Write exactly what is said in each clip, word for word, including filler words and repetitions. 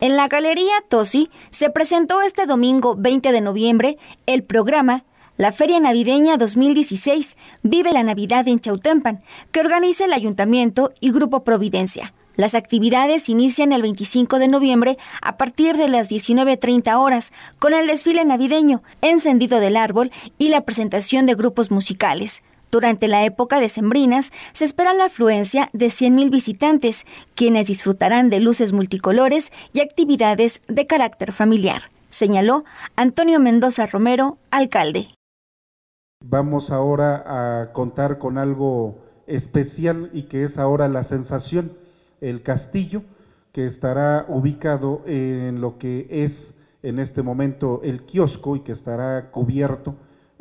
En la Galería Tosi se presentó este domingo veinte de noviembre el programa La Feria Navideña dos mil dieciséis Vive la Navidad en Chautempan, que organiza el Ayuntamiento y Grupo Providencia. Las actividades inician el veinticinco de noviembre a partir de las diecinueve treinta horas con el desfile navideño, encendido del árbol y la presentación de grupos musicales. Durante la época decembrinas se espera la afluencia de cien mil visitantes, quienes disfrutarán de luces multicolores y actividades de carácter familiar, señaló Antonio Mendoza Romero, alcalde. Vamos ahora a contar con algo especial y que es ahora la sensación, el castillo, que estará ubicado en lo que es en este momento el kiosco y que estará cubierto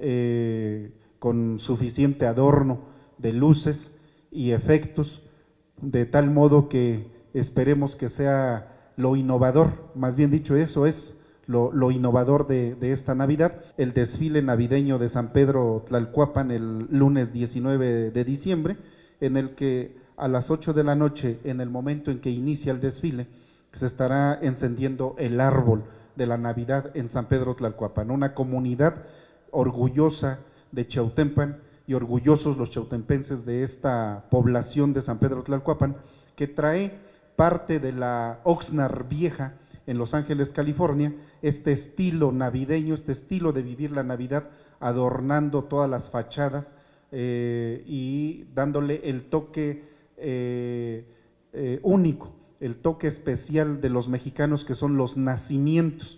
eh, con suficiente adorno de luces y efectos, de tal modo que esperemos que sea lo innovador, más bien dicho, eso es lo, lo innovador de, de esta Navidad, el desfile navideño de San Pedro Tlalcuapan el lunes diecinueve de diciembre, en el que a las ocho de la noche, en el momento en que inicia el desfile, se estará encendiendo el árbol de la Navidad en San Pedro Tlalcuapan, una comunidad orgullosa de Chautempan y orgullosos los chautempenses de esta población de San Pedro Tlalcuapan, que trae parte de la Oxnard vieja en Los Ángeles, California, este estilo navideño, este estilo de vivir la Navidad, adornando todas las fachadas eh, y dándole el toque eh, eh, único, el toque especial de los mexicanos, que son los nacimientos.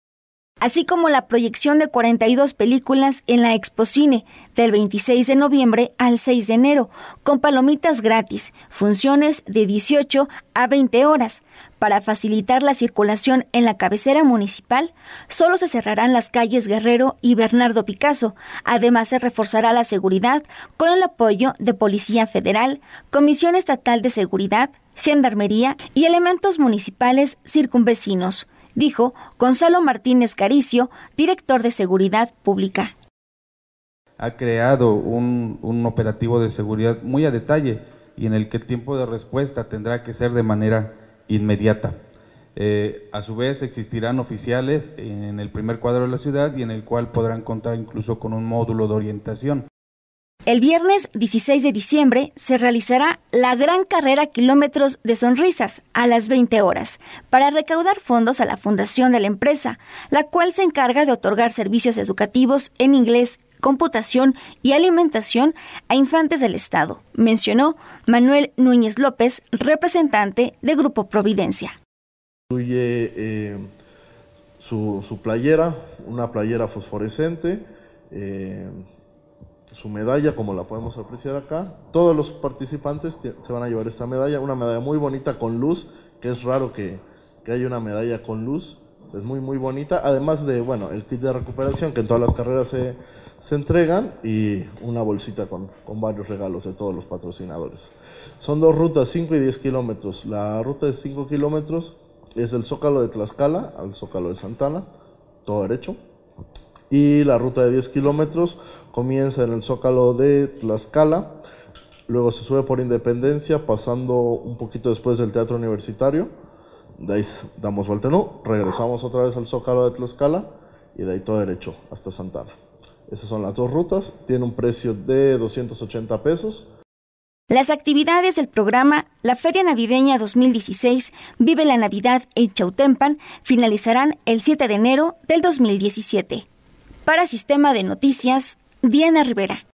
Así como la proyección de cuarenta y dos películas en la Expocine del veintiséis de noviembre al seis de enero, con palomitas gratis, funciones de dieciocho a veinte horas. Para facilitar la circulación en la cabecera municipal, solo se cerrarán las calles Guerrero y Bernardo Picasso. Además, se reforzará la seguridad con el apoyo de Policía Federal, Comisión Estatal de Seguridad, Gendarmería y elementos municipales circunvecinos, dijo Gonzalo Martínez Caricio, director de Seguridad Pública. Ha creado un, un operativo de seguridad muy a detalle y en el que el tiempo de respuesta tendrá que ser de manera inmediata. Eh, a su vez existirán oficiales en el primer cuadro de la ciudad y en el cual podrán contar incluso con un módulo de orientación. El viernes dieciséis de diciembre se realizará la Gran Carrera Kilómetros de Sonrisas a las veinte horas para recaudar fondos a la fundación de la empresa, la cual se encarga de otorgar servicios educativos en inglés, computación y alimentación a infantes del Estado, mencionó Manuel Núñez López, representante de Grupo Providencia. Incluye eh, su, su playera, una playera fosforescente, eh, su medalla, como la podemos apreciar acá. Todos los participantes se van a llevar esta medalla, una medalla muy bonita con luz, que es raro que, que haya una medalla con luz, es muy muy bonita, además de, bueno, el kit de recuperación que en todas las carreras se, se entregan y una bolsita con, con varios regalos de todos los patrocinadores. Son dos rutas, cinco y diez kilómetros. La ruta de cinco kilómetros es del Zócalo de Tlaxcala al Zócalo de Santana, todo derecho, y la ruta de diez kilómetros comienza en el Zócalo de Tlaxcala, luego se sube por Independencia, pasando un poquito después del Teatro Universitario, de ahí damos vuelta, no, regresamos otra vez al Zócalo de Tlaxcala y de ahí todo derecho hasta Santana. Esas son las dos rutas, tiene un precio de doscientos ochenta pesos. Las actividades del programa La Feria Navideña dos mil dieciséis Vive la Navidad en Chautempan finalizarán el siete de enero del dos mil diecisiete. Para Sistema de Noticias, Diana Rivera.